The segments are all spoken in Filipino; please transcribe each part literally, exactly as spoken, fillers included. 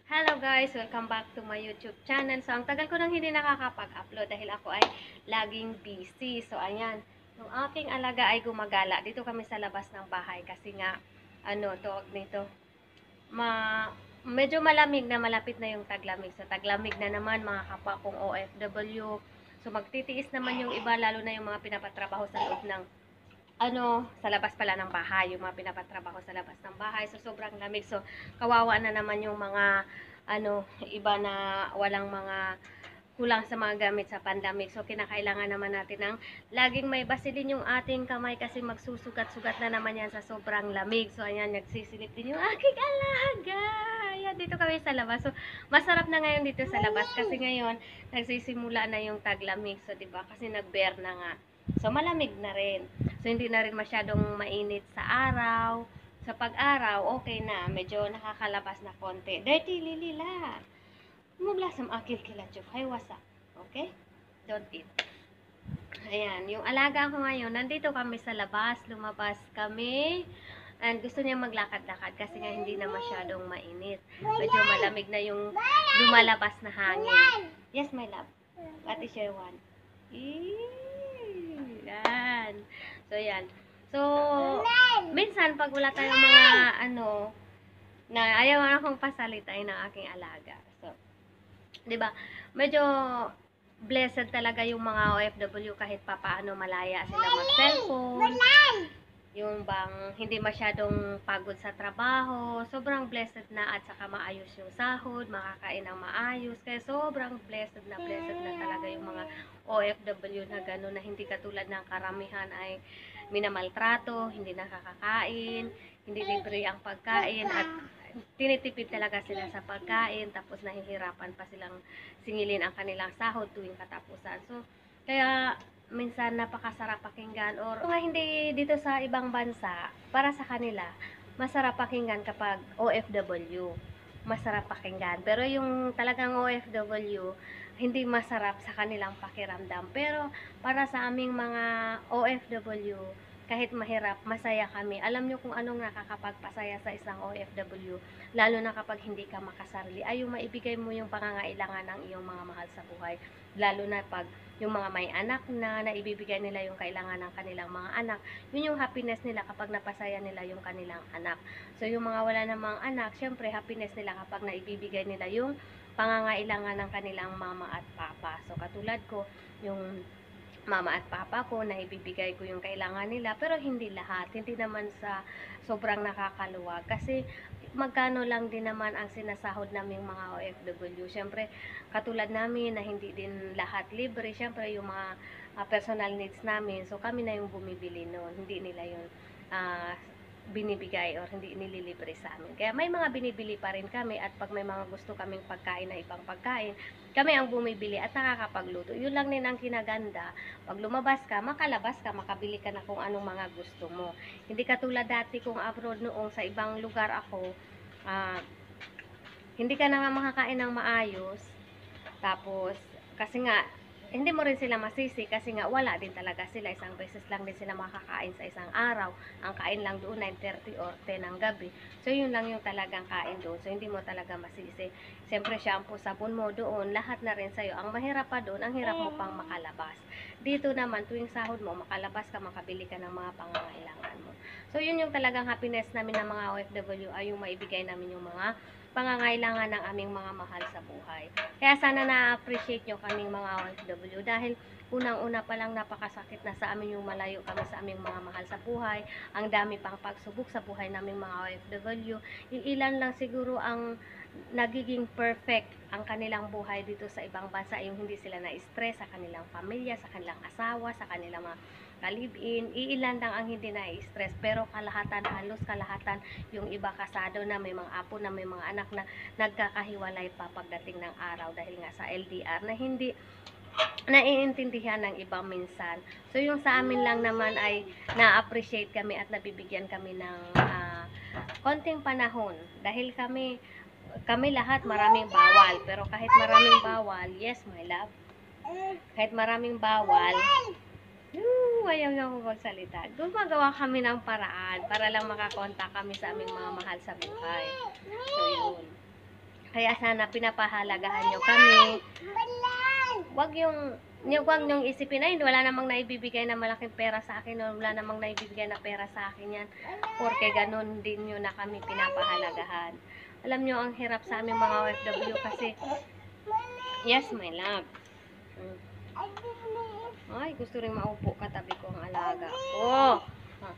Hello guys! Welcome back to my YouTube channel. So, ang tagal ko nang hindi nakakapag-upload dahil ako ay laging busy. So, ayan. Yung aking alaga ay gumagala. Dito kami sa labas ng bahay kasi nga, ano, tawag nito, ma medyo malamig na, malapit na yung taglamig. So, taglamig na naman mga kapwa kong O F W. So, magtitiis naman yung iba, lalo na yung mga pinapatrabaho sa loob ng ano, sa labas pala ng bahay, yung mga pinapatrabaho sa labas ng bahay. So, sobrang lamig. So, kawawa na naman yung mga, ano, iba na walang mga kulang sa mga gamit sa pandemic. So, kinakailangan naman natin ng laging may basilin yung ating kamay kasi magsusugat-sugat na naman yan sa sobrang lamig. So, ayan, nagsisilip din yung aking alaga. Ayan, dito kami sa labas. So, masarap na ngayon dito sa labas kasi ngayon, nagsisimula na yung taglamig. So, diba? Kasi nag-bear na nga. So, malamig na rin. So, hindi na rin masyadong mainit sa araw. Sa pag-araw, okay na. Medyo nakakalabas na konti. Dirty Lilila. Mublasam akil kilachok. Hay, wasa. Okay? Don't eat. Ayan. Yung alaga ko ngayon, nandito kami sa labas. Lumabas kami. And gusto niya maglakad-lakad kasi nga hindi na masyadong mainit. Medyo malamig na yung lumalabas na hangin. Yes, my love. What is your one? Eee, yan. So, yan. So, minsan, pag wala tayong mga, ano, na ayaw na akong pasalitain ng aking alaga. So, di ba, medyo blessed talaga yung mga O F W kahit papaano malaya sila mag-cellphone. Yung bang hindi masyadong pagod sa trabaho, sobrang blessed na at saka maayos yung sahod, makakain ng maayos. Kaya sobrang blessed na blessed na talaga yung mga O F W na gano'n na hindi katulad ng karamihan ay minamaltrato, hindi nakakakain, hindi libre ang pagkain at tinitipid talaga sila sa pagkain tapos nahihirapan pa silang singilin ang kanilang sahod tuwing katapusan. So, kaya minsan napakasarap pakinggan or nga hindi dito sa ibang bansa, para sa kanila, masarap pakinggan kapag O F W. Masarap pakinggan. Pero yung talagang O F W, hindi masarap sa kanilang pakiramdam. Pero para sa aming mga O F W, kahit mahirap, masaya kami. Alam nyo kung anong nakakapagpasaya sa isang O F W, lalo na kapag hindi ka makasarili, ay yung maibigay mo yung pangangailangan ng iyong mga mahal sa buhay. Lalo na pag yung mga may anak na, naibibigay nila yung kailangan ng kanilang mga anak, yun yung happiness nila kapag napasaya nila yung kanilang anak. So, yung mga wala namang anak, syempre, happiness nila kapag naibibigay nila yung pangangailangan ng kanilang mama at papa. So, katulad ko, yung mama at papa ko, na ibibigay ko yung kailangan nila, pero hindi lahat. Hindi naman sa sobrang nakakaluwag. Kasi, magkano lang din naman ang sinasahod naming mga O F W. Siyempre, katulad namin na hindi din lahat libre. Siyempre, yung mga uh, personal needs namin, so kami na yung bumibili noon. Hindi nila yung uh, binibigay or hindi nililibre sa amin. Kaya may mga binibili pa rin kami at pag may mga gusto kaming pagkain na ibang pagkain, kami ang bumibili at nakakapagluto. Yun lang din ang kinaganda. Pag lumabas ka, makalabas ka, makabili ka na kung anong mga gusto mo. Hindi katulad dati kung abroad noong sa ibang lugar ako, uh, hindi ka na nga makakain ng maayos. Tapos, kasi nga, hindi mo rin sila masisi kasi nga wala din talaga sila. Isang beses lang din sila makakain sa isang araw. Ang kain lang doon nine thirty or ten ng gabi. So, yun lang yung talagang kain doon. So, hindi mo talaga masisi. Siyempre, shampoo, sabon mo doon, lahat na rin sa'yo. Ang mahirap pa doon, ang hirap mo pang makalabas. Dito naman, tuwing sahod mo, makalabas ka, makabili ka ng mga pangangailangan mo. So, yun yung talagang happiness namin ng mga O F W ay yung maibigay namin yung mga pangangailangan ng aming mga mahal sa buhay. Kaya sana na-appreciate nyo kaming mga O F W dahil unang-una pa lang napakasakit na sa amin yung malayo kami sa aming mga mahal sa buhay. Ang dami pang pagsubok sa buhay naming mga O F W. Yung ilan lang siguro ang nagiging perfect ang kanilang buhay dito sa ibang bansa, yung hindi sila na-stress sa kanilang pamilya, sa kanilang asawa, sa kanilang mga kalibin. Iilan lang ang hindi na-stress, pero kalahatan, halos kalahatan, yung iba kasado na, may mga apo na, may mga anak na nagkakahiwalay pa pagdating ng araw dahil nga sa L D R na hindi naiintindihan ng ibang minsan. So, yung sa amin lang naman ay na-appreciate kami at nabibigyan kami ng uh, konting panahon dahil kami kami lahat maraming bawal, pero kahit maraming bawal, yes my love, kahit maraming bawal, Yoo, ayaw nga ako magsalita. Gumagawa kami ng paraan para lang makakontak kami sa aming mga mahal sa buhay. So, yun. Kaya sana pinapahalagahan nyo kami. Wag yung, yung wag nyong isipin, ay wala namang naibibigay na malaking pera sa akin, o wala namang naibibigay na pera sa akin yan. Porque ganun din nyo na kami pinapahalagahan. Alam nyo, ang hirap sa aming mga O F W kasi, yes, my love. Hmm. Ay, gusto rin maupo katabi ko ang alaga ko. Huh.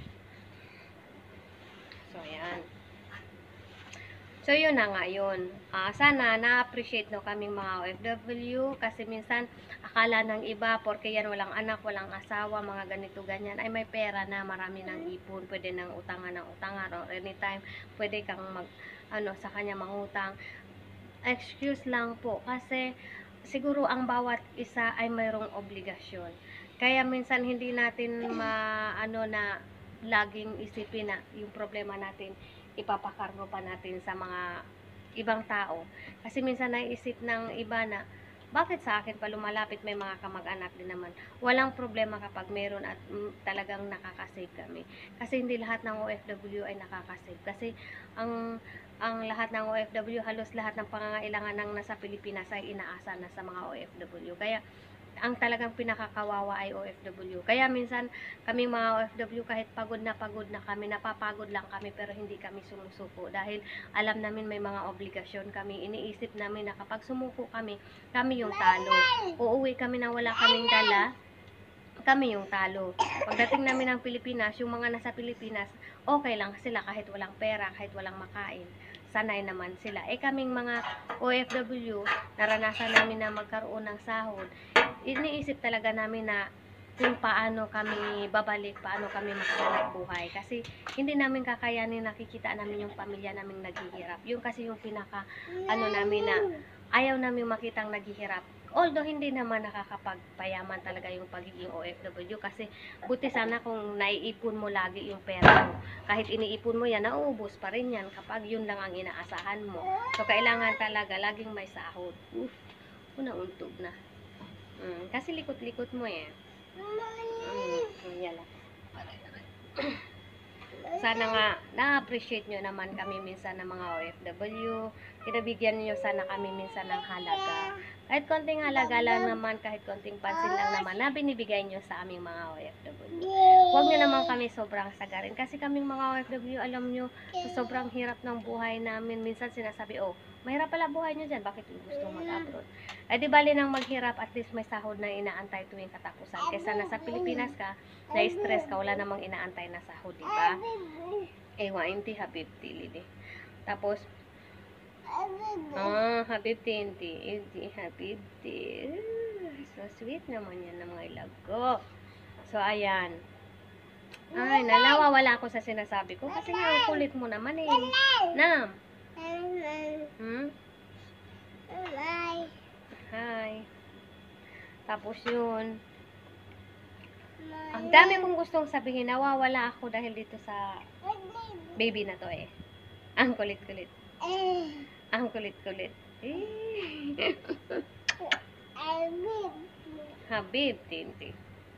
So, yan. So, yun na nga yun. Uh, sana na-appreciate no kaming mga O F W kasi minsan akala ng iba, porque yan walang anak, walang asawa, mga ganito, ganyan, ay may pera na, marami ng ipon, pwede nang utangan ng utangan, or anytime, pwede kang mag, ano, sa kanya mangutang. Excuse lang po, kasi siguro ang bawat isa ay mayroong obligasyon. Kaya minsan hindi natin ma, ano na, laging isipin na yung problema natin ipapakargo pa natin sa mga ibang tao. Kasi minsan naisip ng iba na, bakit sa akin pa lumalapit, may mga kamag-anak din naman. Walang problema kapag meron at mm, talagang nakakasave kami. Kasi hindi lahat ng O F W ay nakakasave. Kasi ang ang lahat ng O F W, halos lahat ng pangangailangan ng nasa Pilipinas ay inaasa na sa mga O F W. Kaya ang talagang pinakakawawa ay O F W. Kaya minsan kami mga O F W, kahit pagod na pagod na kami, napapagod lang kami, pero hindi kami sumusuko dahil alam namin may mga obligasyon kami. Iniisip namin na kapag sumuko kami, kami yung talo. Uuwi kami na wala kaming dala, kami yung talo. Pagdating namin ng Pilipinas, yung mga nasa Pilipinas, okay lang sila kahit walang pera, kahit walang makain. Sanay naman sila. Eh kaming mga O F W, naranasan namin na magkaroon ng sahod. Iniisip talaga namin na kung paano kami babalik, paano kami makahanap buhay. Kasi hindi namin kakayanin, nakikita namin yung pamilya namin naghihirap. Yung kasi yung pinaka, ano namin na, ayaw namin makitang naghihirap. Although hindi naman nakakapagpayaman talaga yung pagiging O F W, kasi buti sana kung naiipon mo lagi yung pera mo. Kahit iniipon mo yan, nauubos pa rin yan kapag yun lang ang inaasahan mo. So, kailangan talaga laging may sahod. Uff, unauntog na. Mm, kasi likot-likot mo eh. Mm, yan lang. Sana nga, na-appreciate nyo naman kami minsan ng mga O F W. Kinabigyan nyo sana kami minsan ng halaga. Kahit konting halaga lang naman, kahit konting pansin lang naman na binibigay nyo sa aming mga O F W. Huwag nyo naman kami sobrang sagarin. Kasi kaming mga O F W, alam nyo, sa sobrang hirap ng buhay namin, minsan sinasabi, oh, mahirap pala buhay nyo dyan, bakit yung gusto mag-abroad? Eh di bali nang maghirap, at least may sahod na inaantay tuwing katapusan. Kesa nasa Pilipinas ka, na-stress ka, wala namang inaantay na sahod, di ba? Eh, wa, inti habibti, lidi. Tapos, ah, habibti, inti, inti, habibti. So sweet naman yan ng mga ilag ko. So, ayan. Ay, nalawawala ako sa sinasabi ko. Kasi nga, ang kulit mo naman eh. Nam. Hmm? Hi. Tapos yun. Ang dami kong gustong sabihin. Nawawala ako dahil dito sa baby na to eh. Ang kulit-kulit. Ang kulit-kulit. Eh. Habib, tinti.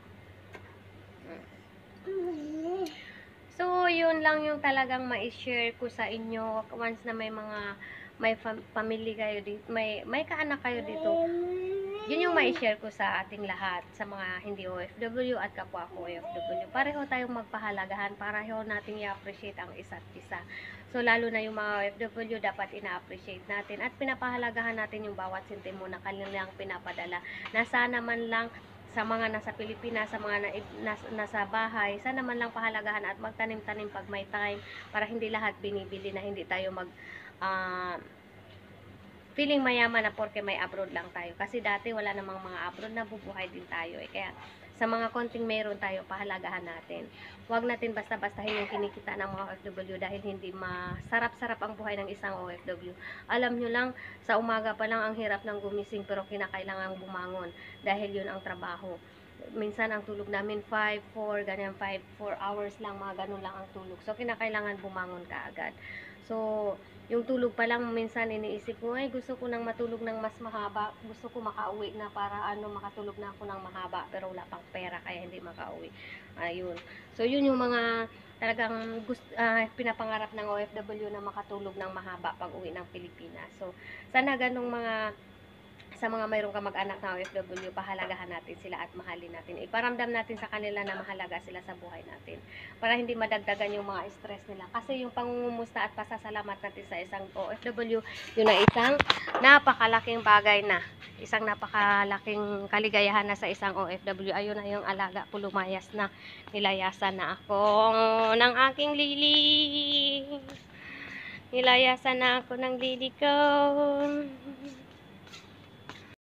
So, yun lang yung talagang ma-share ko sa inyo once na may mga may fam- family kayo dito, may may kaanak kayo dito. Yun yung ma-share ko sa ating lahat, sa mga hindi O F W at kapwa ko O F W. Pareho tayong magpahalagahan, pareho nating i-appreciate ang isa't isa. So, lalo na yung mga O F W, dapat ina-appreciate natin at pinapahalagahan natin yung bawat sentimo na kanilang pinapadala. Na sana man lang sa mga nasa Pilipinas, sa mga na, nas, nasa bahay, sana man lang pahalagahan at magtanim-tanim pag may time, para hindi lahat binibili na hindi tayo mag uh, feeling mayaman na porque may abroad lang tayo. Kasi dati wala namang mga abroad, na bubuhay din tayo eh. Kaya sa mga konting meron tayo, pahalagahan natin. Huwag natin basta-bastahin yung kinikita ng mga O F W dahil hindi masarap-sarap ang buhay ng isang O F W. Alam nyo lang, sa umaga pa lang ang hirap ng gumising, pero kinakailangang bumangon dahil yun ang trabaho. Minsan ang tulog namin five, four, ganyan five, four hours lang, mga ganun lang ang tulog. So kinakailangan bumangon ka agad. So yung tulog pa lang, minsan iniisip ko, ay gusto ko nang matulog ng mas mahaba, gusto ko makauwi na para ano, makatulog na ako ng mahaba, pero wala pang pera kaya hindi makauwi. Ayun. So yun yung mga talagang gusto, ah, pinapangarap ng O F W na makatulog ng mahaba pag uwi ng Pilipinas. So, sana ganong mga sa mga mayroong kamag-anak na O F W, pahalagahan natin sila at mahalin natin. Iparamdam natin sa kanila na mahalaga sila sa buhay natin. Para hindi madagdagan yung mga stress nila. Kasi yung pangungumusta at pasasalamat natin sa isang O F W, yun na isang napakalaking bagay na. Isang napakalaking kaligayahan na sa isang O F W. Ayun na yung alaga ko, lumayas na. Nilayasan na ako ng aking lili. Nilayasan na ako ng lili ko.